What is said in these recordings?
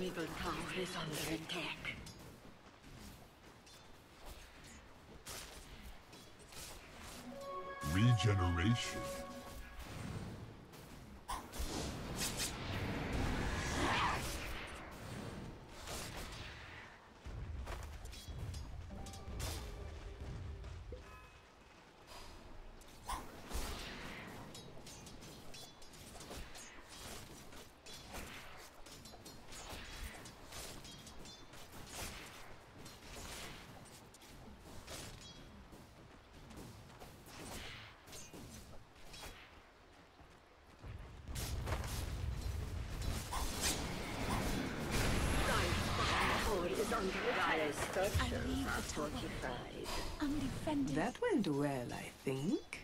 middle tower is under attack. Regeneration. That went well, I think.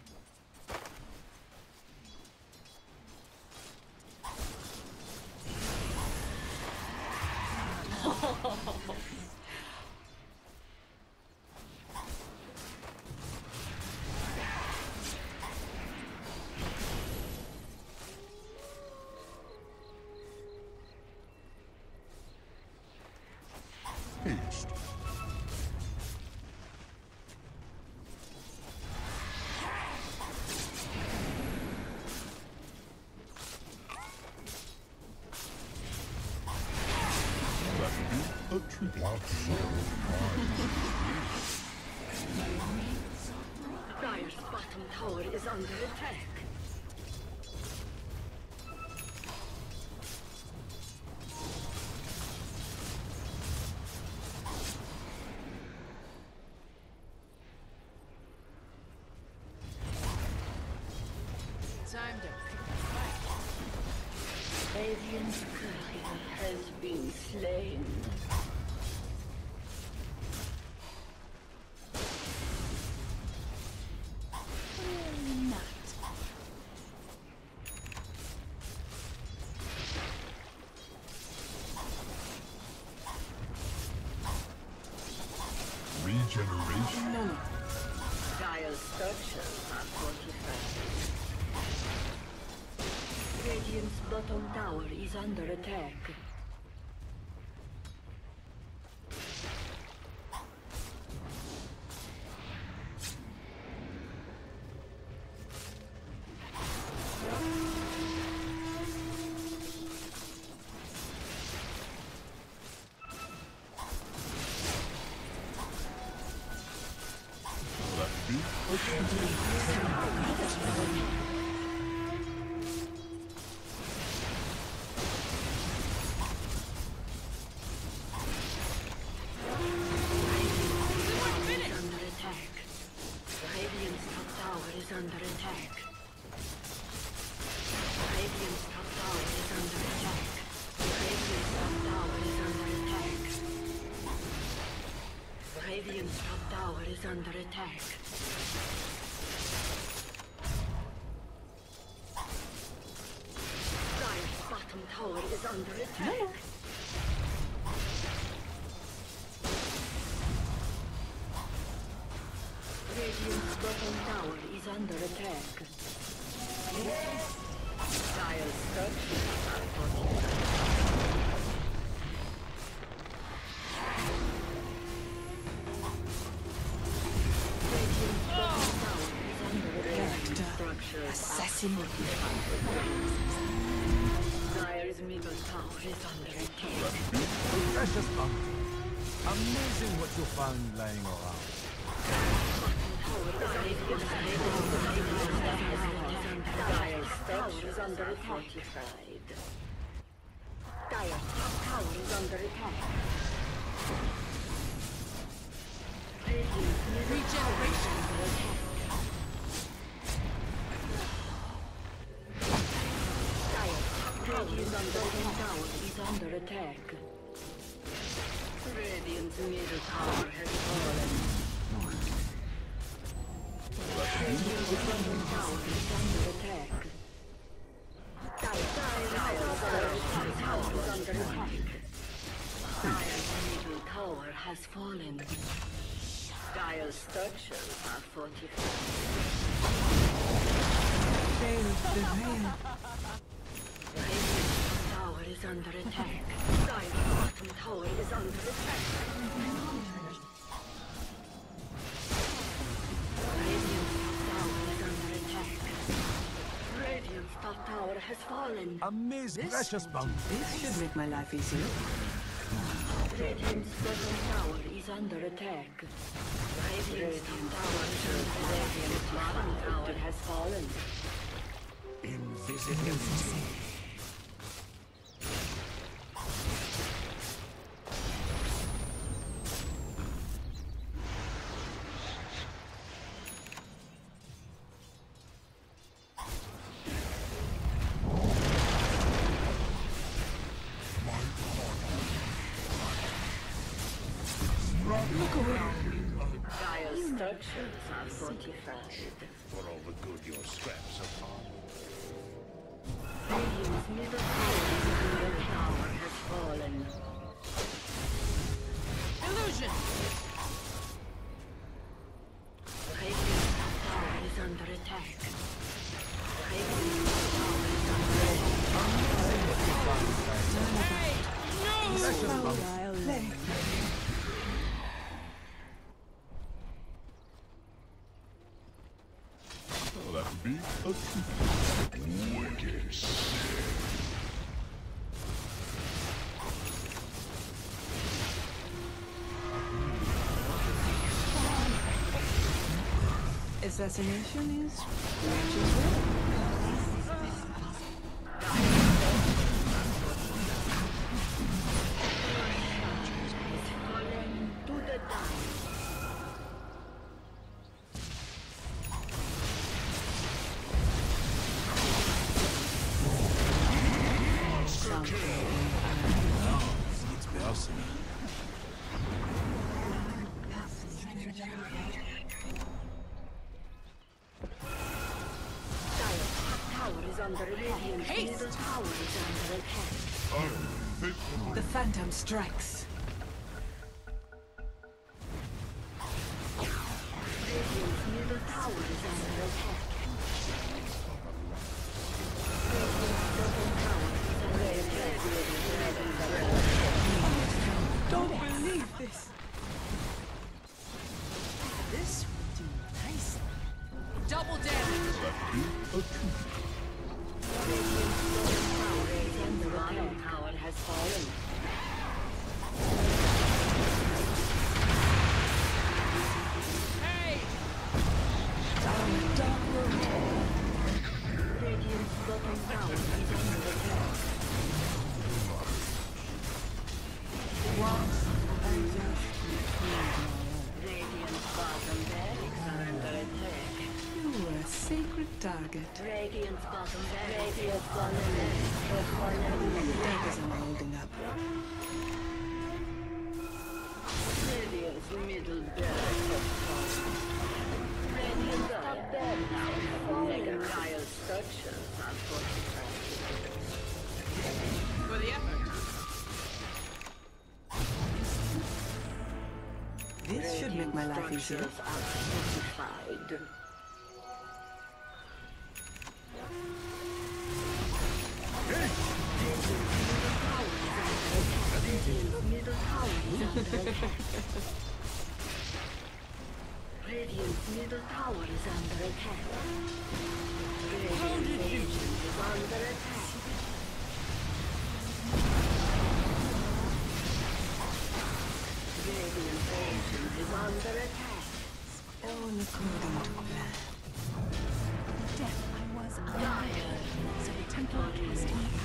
Haste. A Treant. Dire's bottom tower is under attack. Time to pick a fight. Radiant's courier has been slain. Clearly not. Regeneration. No, no. Dire's structures are fortified. Radiant's bottom tower is under attack. That be a Radiant's top tower is under attack. Dire's bottom tower is under attack. Radiant's bottom tower is under attack. Dire's structures are fortified. Assassin. Dire's middle tower is under attack. Precious bounty. Amazing what you found lying around. Dire's tower is under attack. Dire's top tower is under attack. Regeneration. Radiant's bottom tower is under attack. Radiant's middle tower has fallen. Radiant's bottom tower is under attack. Dire's under attack. Dire's middle tower has fallen. Dire's structures are fortified. Veil the veil. Radiant's tower is is under attack. Dire's bottom tower is under attack. Radiant's top tower is under attack. Radiant's top tower has fallen. Amazing, precious bounty. This should make my life easier. Radiant's bottom tower is under attack. Radiant's top tower is under attack. Radiant's bottom tower has fallen. Invisibility. Dire structures are fortified. For all the good your scraps have done. Radiant's middle tower has fallen. Illusion! Radiant's top tower is under attack. Radiant's top tower is under attack. Hey! No! Precious bounty. I'll let Well, that would be a treat. Wicked sick. assassination is nature's will. To the down. It's personal. Tower is under Radiant's middle tower is under attack. The phantom strikes. Radiant's middle tower is under attack. Don't believe this. This would do nicely. Double damage! That would be a treat. The bottom tower has fallen. Hey! Radiant's bottom tower is under attack. Radiant's bottom barracks are under attack. You are a sacred target. Radiant's bottom barracks have fallen. Daggers are holding up. Radiant's middle barracks have fallen. Radiant's top barracks have fallen. Dire structures are fortified. For the effort. This should make my life easier. Structures are fortified. Radiant's middle tower is under attack. Radiant's middle tower is under attack. Radiant's engine is under attack. Radiant's engine is under attack. All according to plan. Death I was unaware, so the Templar cast me